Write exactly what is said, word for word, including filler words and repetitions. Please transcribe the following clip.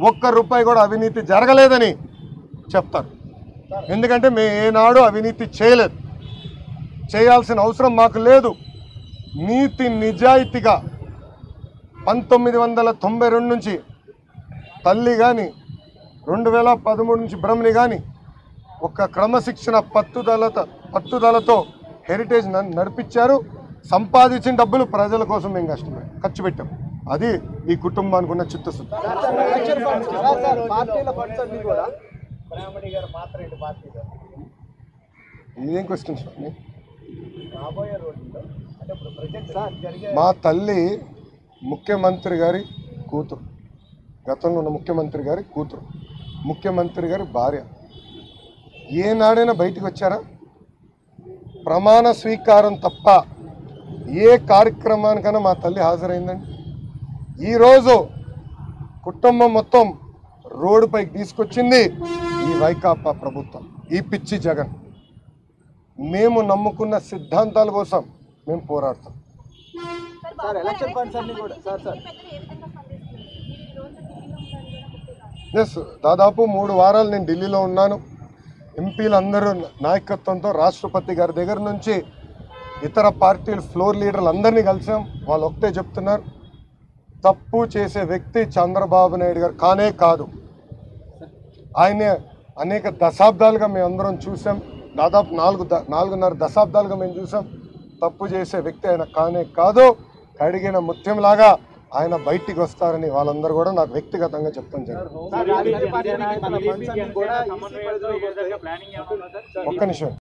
ఒక్క రూపాయి కూడా అవినీతి జరగలేదని చెప్తారు. ఎందుకంటే మేము ఏనాడు అవినీతి చేయలేదు, చేయాల్సిన అవసరం మాకు లేదు. నీతి నిజాయితీగా పంతొమ్మిది వందల తొంభై రెండు నుంచి తల్లి కానీ రెండు వేల పదమూడు నుంచి బ్రహ్మని కానీ ఒక క్రమశిక్షణ పట్టుదలత పట్టుదలతో హెరిటేజ్ నడిపించారు. సంపాదించిన డబ్బులు ప్రజల కోసం మేము కష్టమే ఖర్చు పెట్టాం. అది ఈ కుటుంబానికి ఉన్న చిత్తశుద్ధి. ఇదేం క్వశ్చన్ స్వామి? మా తల్లి ముఖ్యమంత్రి గారి కూతురు, గతంలో ఉన్న ముఖ్యమంత్రి గారి కూతురు, ముఖ్యమంత్రి గారి భార్య. ఏనాడైనా బయటికి వచ్చారా? ప్రమాణ స్వీకారం తప్ప ఏ కార్యక్రమానికైనా మా తల్లి హాజరైందండి. ఈరోజు కుటుంబం మొత్తం రోడ్డుపైకి తీసుకొచ్చింది ఈ వైకాపా ప్రభుత్వం, ఈ పిచ్చి జగన్. మేము నమ్ముకున్న సిద్ధాంతాల కోసం మేము పోరాడతాం. ఎస్, దాదాపు మూడు వారాలు నేను ఢిల్లీలో ఉన్నాను. ఎంపీలందరూ నాయకత్వంతో రాష్ట్రపతి గారి దగ్గర నుంచి ఇతర పార్టీల ఫ్లోర్ లీడర్లు అందరినీ కలిసాం. వాళ్ళు ఒకటే చెప్తున్నారు, తప్పు చేసే వ్యక్తి చంద్రబాబు నాయుడు గారు కానే కాదు. ఆయన అనేక దశాబ్దాలుగా మేము అందరం చూసాం, దాదాపు నాలుగు నాలుగున్నర దశాబ్దాలుగా మేము చూసాం. తప్పు చేసే వ్యక్తి ఆయన కానే కాదు, కడిగిన ముత్యంలాగా ఆయన బయటికి వస్తారని వాళ్ళందరూ కూడా నాకు వ్యక్తిగతంగా చెప్తాను జరిగింది. ఒక్క నిమిషం.